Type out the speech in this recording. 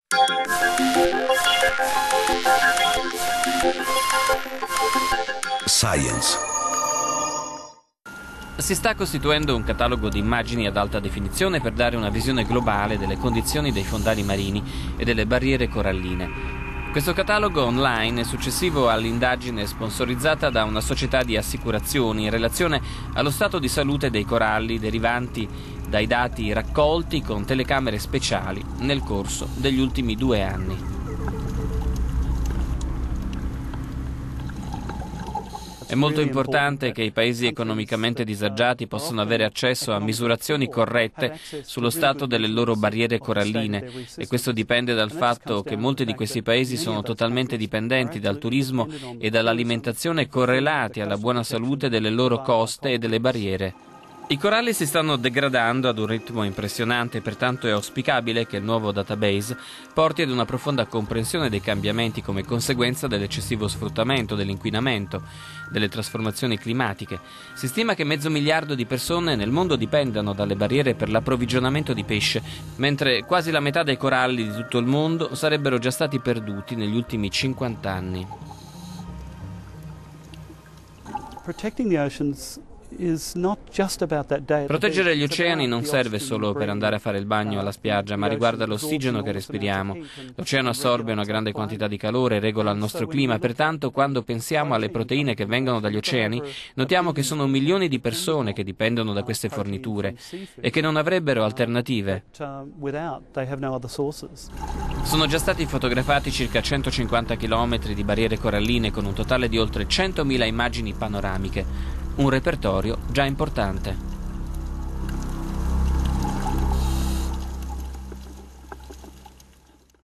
Science. Si sta costituendo un catalogo di immagini ad alta definizione per dare una visione globale delle condizioni dei fondali marini e delle barriere coralline. Questo catalogo online è successivo all'indagine sponsorizzata da una società di assicurazioni in relazione allo stato di salute dei coralli derivanti dai dati raccolti con telecamere speciali nel corso degli ultimi 2 anni. È molto importante che i paesi economicamente disagiati possano avere accesso a misurazioni corrette sullo stato delle loro barriere coralline, e questo dipende dal fatto che molti di questi paesi sono totalmente dipendenti dal turismo e dall'alimentazione correlati alla buona salute delle loro coste e delle barriere. I coralli si stanno degradando ad un ritmo impressionante, pertanto è auspicabile che il nuovo database porti ad una profonda comprensione dei cambiamenti come conseguenza dell'eccessivo sfruttamento, dell'inquinamento, delle trasformazioni climatiche. Si stima che 500 milioni di persone nel mondo dipendano dalle barriere per l'approvvigionamento di pesce, mentre quasi la metà dei coralli di tutto il mondo sarebbero già stati perduti negli ultimi 50 anni. Proteggere gli oceani non serve solo per andare a fare il bagno alla spiaggia, ma riguarda l'ossigeno che respiriamo. L'oceano assorbe una grande quantità di calore e regola il nostro clima, pertanto quando pensiamo alle proteine che vengono dagli oceani, notiamo che sono milioni di persone che dipendono da queste forniture e che non avrebbero alternative. Sono già stati fotografati circa 150 chilometri di barriere coralline con un totale di oltre 100.000 immagini panoramiche. Un repertorio già importante.